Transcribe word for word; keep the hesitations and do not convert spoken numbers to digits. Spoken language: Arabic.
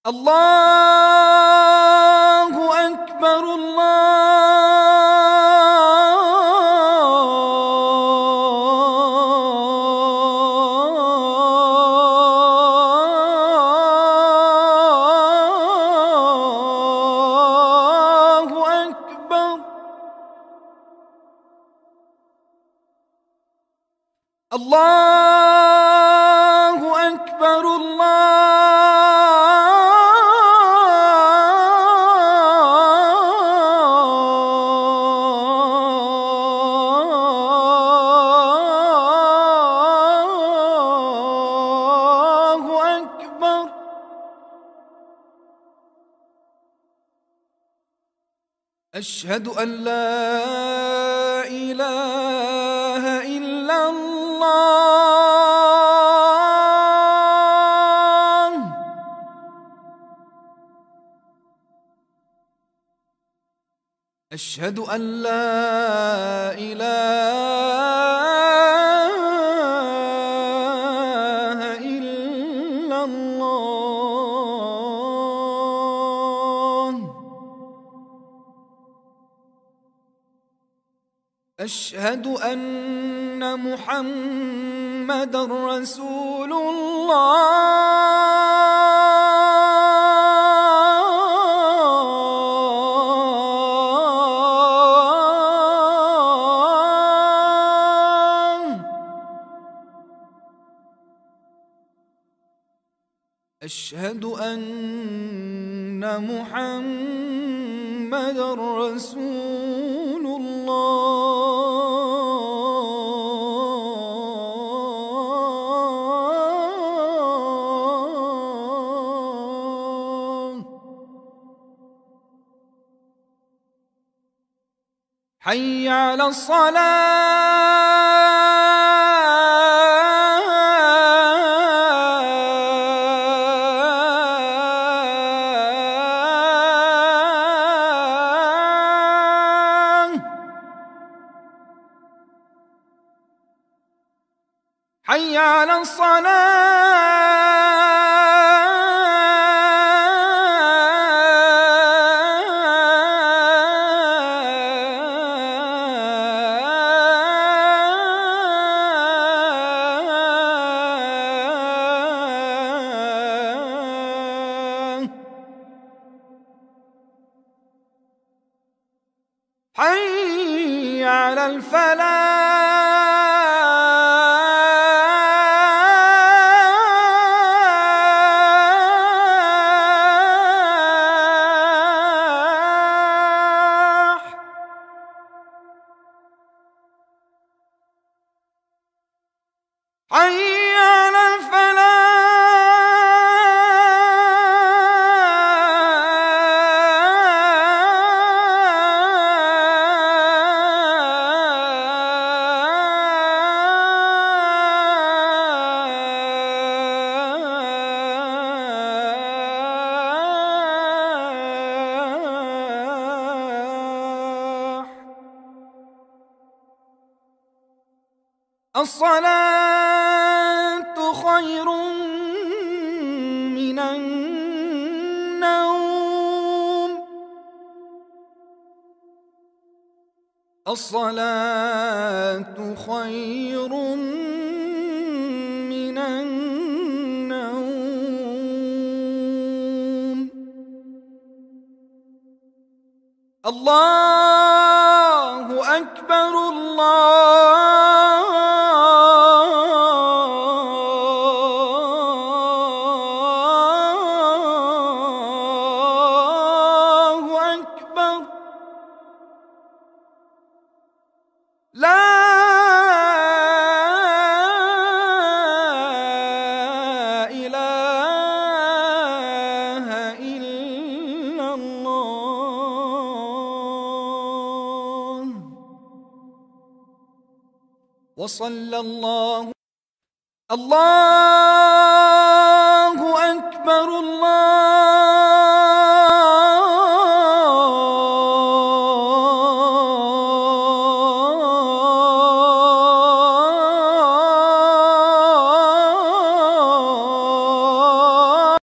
الله أكبر الله أكبر الله أكبر الله أكبر. أشهد أن لا إله إلا الله. أشهد أن لا إله إلا الله. أشهد أن محمدًا رسول الله. أشهد أن محمدًا رسول الله. حي على الصلاة. حي على الصلاة. حي على الفلاح. حي على الفلاح. الصلاة خير من النوم. الصلاة خير من النوم. الله أكبر الله أكبر. لا إله إلا الله. وصلى الله الله